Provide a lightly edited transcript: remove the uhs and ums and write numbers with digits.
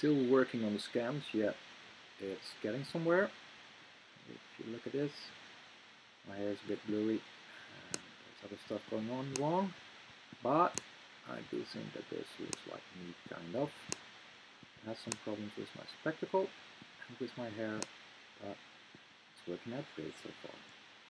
still working on the scans, yet it's getting somewhere. If you look at this, my hair is a bit blurry and there's other stuff going on wrong, but I do think that this looks like me kind of. I have some problems with my spectacle and with my hair, but it's working out great so far.